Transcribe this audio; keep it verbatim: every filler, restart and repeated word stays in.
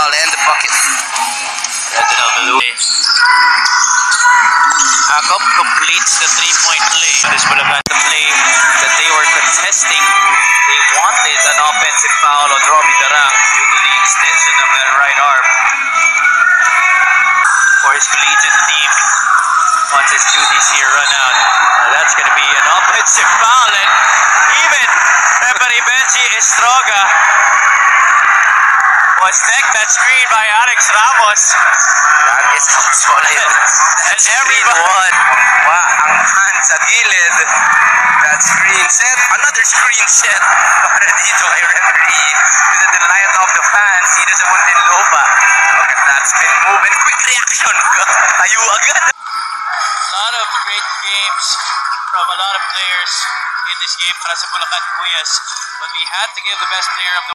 foul and the bucket. Reginald Malui. Akop completes the three-point play. This Bulacan, the play that they were contesting. They wanted an offensive foul on Robbie Darang due to the extension of that right arm for his collegiate team. Once his duties here run out, uh, that's going to be an offensive foul, and even referee Benji Stronga was decked that screen by Alex Ramos. That is solid. That screen one. Wow, ang hand sa gilid. That screen set. Another screen set para dito kay referee. To the delight of the fans dito sa Muntinlupa. Look at that spin move and quick reaction. Tayo agad. A lot of great games from a lot of players in this game para sa Bulacan Kuyas, but we had to give the best player of the